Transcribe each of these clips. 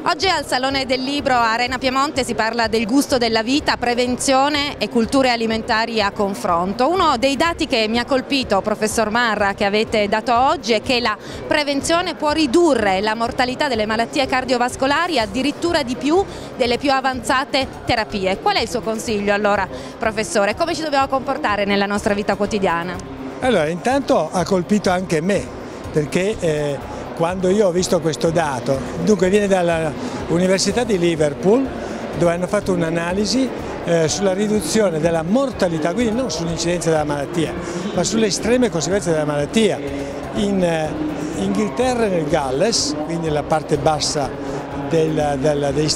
Oggi al Salone del Libro a Arena Piemonte si parla del gusto della vita, prevenzione e culture alimentari a confronto. Uno dei dati che mi ha colpito, professor Marra, che avete dato oggi è che la prevenzione può ridurre la mortalità delle malattie cardiovascolari addirittura di più delle più avanzate terapie. Qual è il suo consiglio allora, professore? Come ci dobbiamo comportare nella nostra vita quotidiana? Allora, intanto ha colpito anche me, perché quando io ho visto questo dato, dunque viene dall'Università di Liverpool, dove hanno fatto un'analisi sulla riduzione della mortalità, quindi non sull'incidenza della malattia, ma sulle estreme conseguenze della malattia. In Inghilterra e nel Galles, quindi nella parte bassa degli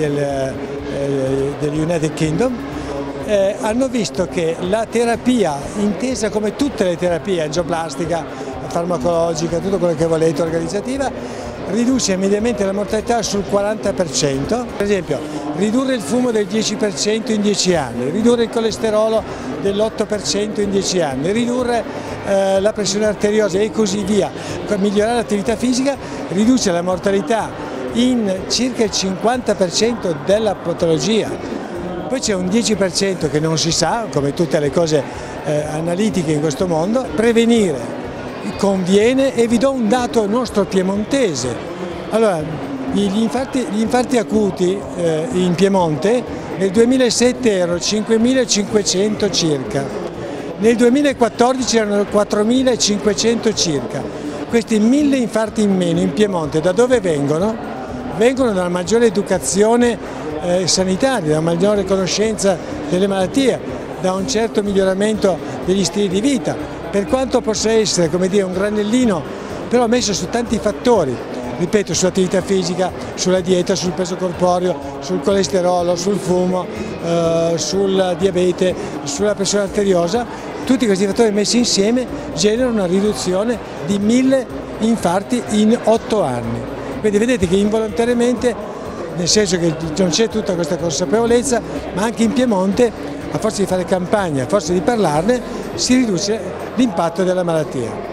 United Kingdom, hanno visto che la terapia, intesa come tutte le terapie, angioplastica, farmacologica, tutto quello che volete, organizzativa, riduce immediatamente la mortalità sul 40%. Per esempio, ridurre il fumo del 10% in 10 anni, ridurre il colesterolo dell'8% in 10 anni, ridurre la pressione arteriosa e così via. Migliorare l'attività fisica riduce la mortalità in circa il 50% della patologia. Poi c'è un 10% che non si sa, come tutte le cose analitiche in questo mondo. Prevenire conviene, e vi do un dato nostro piemontese. Allora, gli infarti acuti in Piemonte nel 2007 erano 5.500 circa, nel 2014 erano 4.500 circa. Questi 1.000 infarti in meno in Piemonte da dove vengono? Vengono dalla maggiore educazione sanitaria, da una maggiore conoscenza delle malattie, da un certo miglioramento degli stili di vita. Per quanto possa essere, come dire, un granellino, però messo su tanti fattori, ripeto, sull'attività fisica, sulla dieta, sul peso corporeo, sul colesterolo, sul fumo, sul diabete, sulla pressione arteriosa, tutti questi fattori messi insieme generano una riduzione di 1.000 infarti in 8 anni. Quindi vedete che involontariamente, nel senso che non c'è tutta questa consapevolezza, ma anche in Piemonte, a forza di fare campagna, a forza di parlarne, si riduce l'impatto della malattia.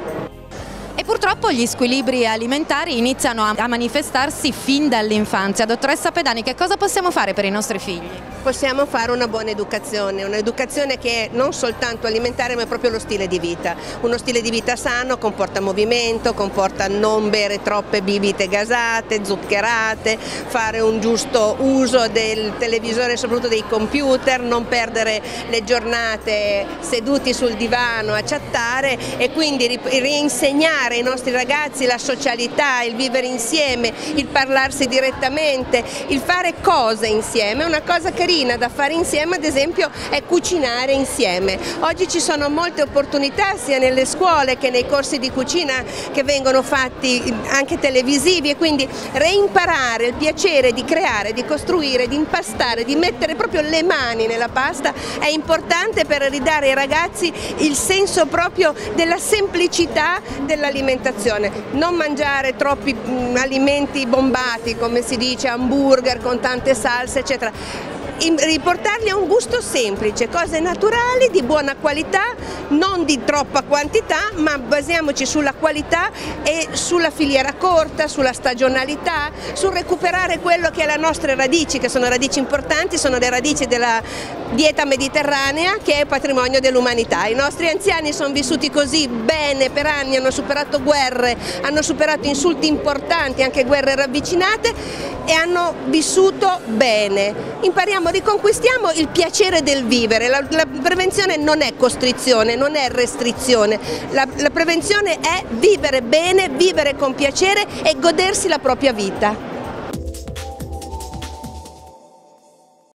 E purtroppo gli squilibri alimentari iniziano a manifestarsi fin dall'infanzia. Dottoressa Pedani, che cosa possiamo fare per i nostri figli? Possiamo fare una buona educazione, un'educazione che è non soltanto alimentare ma è proprio lo stile di vita. Uno stile di vita sano comporta movimento, comporta non bere troppe bibite gasate, zuccherate, fare un giusto uso del televisore e soprattutto dei computer, non perdere le giornate seduti sul divano a chattare e quindi reinsegnare ai nostri ragazzi la socialità, il vivere insieme, il parlarsi direttamente, il fare cose insieme. Una cosa carina da fare insieme, ad esempio, è cucinare insieme. Oggi ci sono molte opportunità sia nelle scuole che nei corsi di cucina che vengono fatti anche televisivi, e quindi reimparare il piacere di creare, di costruire, di impastare, di mettere proprio le mani nella pasta è importante per ridare ai ragazzi il senso proprio della semplicità dell'alimentazione. Non mangiare troppi alimenti bombati, come si dice, hamburger con tante salse, eccetera. Riportarli a un gusto semplice, cose naturali, di buona qualità, non di troppa quantità, ma basiamoci sulla qualità e sulla filiera corta, sulla stagionalità, sul recuperare quello che è le nostre radici, che sono radici importanti, sono le radici della dieta mediterranea, che è patrimonio dell'umanità. I nostri anziani sono vissuti così bene per anni, hanno superato guerre, hanno superato insulti importanti, anche guerre ravvicinate, e hanno vissuto bene. Impariamo, riconquistiamo il piacere del vivere. La prevenzione non è costrizione, non è restrizione, la prevenzione è vivere bene, vivere con piacere e godersi la propria vita.